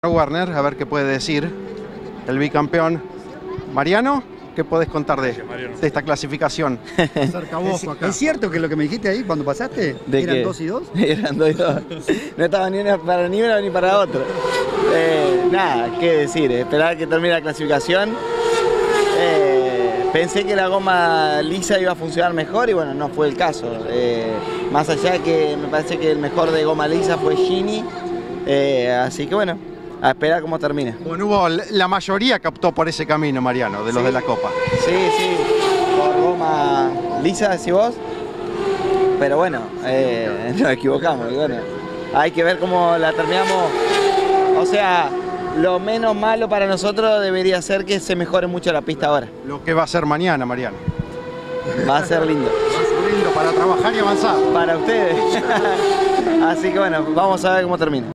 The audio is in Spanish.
Warner, a ver qué puede decir el bicampeón. Mariano, ¿qué podés contar de esta clasificación? ¿Es cierto que lo que me dijiste ahí cuando pasaste eran 2 y 2? Eran 2 y 2. No estaba ni para ni uno ni para otro. Nada, qué decir, esperar que termine la clasificación. Pensé que la goma lisa iba a funcionar mejor y bueno, no fue el caso. Más allá de que me parece que el mejor de goma lisa fue Gini. Así que bueno, a esperar cómo termina. Bueno, la mayoría que optó por ese camino, Mariano, de los de la Copa. Sí, por goma lisa, decís vos. Pero bueno, nos equivocamos. Y bueno, hay que ver cómo la terminamos. O sea, lo menos malo para nosotros debería ser que se mejore mucho la pista ahora. Lo que va a ser mañana, Mariano. Va a ser lindo. Va a ser lindo para trabajar y avanzar. Para ustedes. Así que bueno, vamos a ver cómo termina.